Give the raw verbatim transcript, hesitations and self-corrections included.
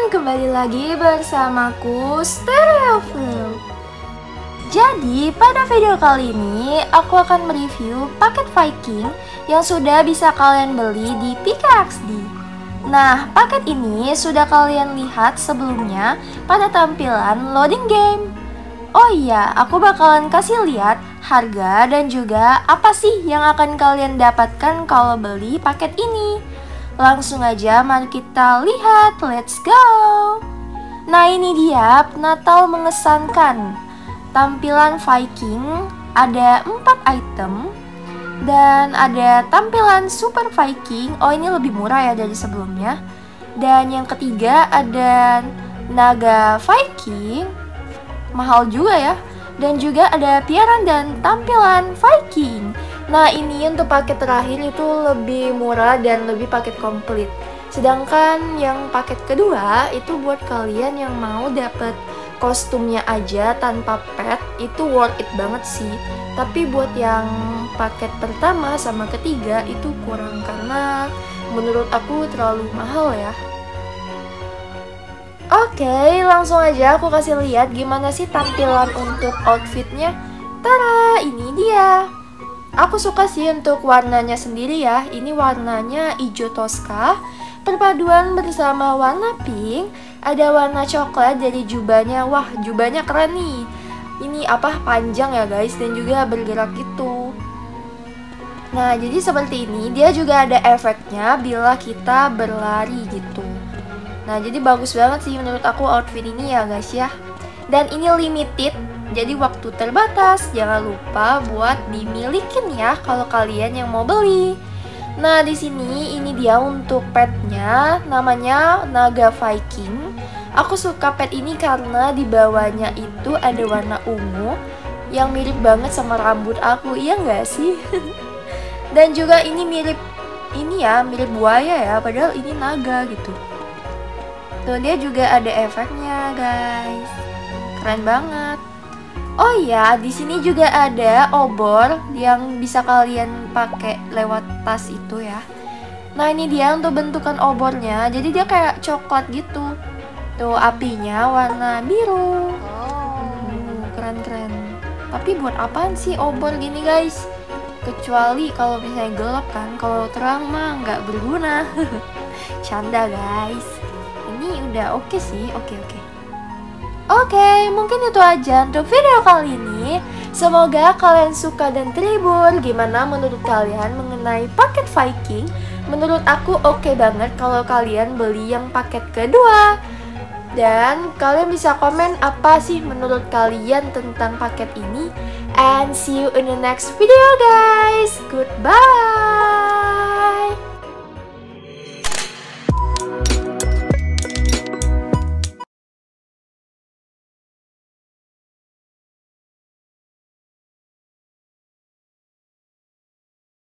kembali lagi bersamaku Stereofilm. Jadi pada video kali ini aku akan mereview paket Viking yang sudah bisa kalian beli di P K X D. Nah, paket ini sudah kalian lihat sebelumnya pada tampilan loading game. Oh iya, aku bakalan kasih lihat harga dan juga apa sih yang akan kalian dapatkan kalau beli paket ini. Langsung aja mari kita lihat, let's go. Nah, ini dia Natal mengesankan. Tampilan Viking ada empat item dan ada tampilan Super Viking. Oh, ini lebih murah ya dari sebelumnya. Dan yang ketiga ada Naga Viking, mahal juga ya. Dan juga ada Piaran dan tampilan Viking. Nah, ini untuk paket terakhir itu lebih murah dan lebih paket komplit. Sedangkan yang paket kedua itu buat kalian yang mau dapet kostumnya aja tanpa pet, itu worth it banget sih. Tapi buat yang paket pertama sama ketiga itu kurang karena menurut aku terlalu mahal ya. Oke, langsung aja aku kasih lihat gimana sih tampilan untuk outfitnya. Tara, ini dia. Aku suka sih untuk warnanya sendiri ya. Ini warnanya hijau toska, perpaduan bersama warna pink, ada warna coklat dari jubahnya. Wah, jubahnya keren nih. Ini apa, panjang ya guys, dan juga bergerak gitu. Nah, jadi seperti ini. Dia juga ada efeknya bila kita berlari gitu. Nah, jadi bagus banget sih menurut aku outfit ini ya guys ya. Dan ini limited, jadi waktu terbatas. Jangan lupa buat dimilikin ya kalau kalian yang mau beli. Nah, di sini ini dia untuk petnya, namanya Naga Viking. Aku suka pet ini karena di bawahnya itu ada warna ungu yang mirip banget sama rambut aku, iya nggak sih? Dan juga ini mirip ini ya, mirip buaya ya, padahal ini naga gitu. Tuh, dia juga ada efeknya guys, keren banget. Oh iya, di sini juga ada obor yang bisa kalian pakai lewat tas itu ya. Nah, ini dia untuk bentukan obornya. Jadi dia kayak coklat gitu. Tuh, apinya warna biru. Oh, keren-keren. Tapi buat apaan sih obor gini guys? Kecuali kalau misalnya gelap kan. Kalau terang mah nggak berguna. Canda guys. Ini udah oke sih, oke oke. Oke, mungkin itu aja untuk video kali ini. Semoga kalian suka dan terhibur. Gimana menurut kalian mengenai paket Viking? Menurut aku oke banget kalau kalian beli yang paket kedua. Dan kalian bisa komen apa sih menurut kalian tentang paket ini. And see you in the next video guys. Goodbye.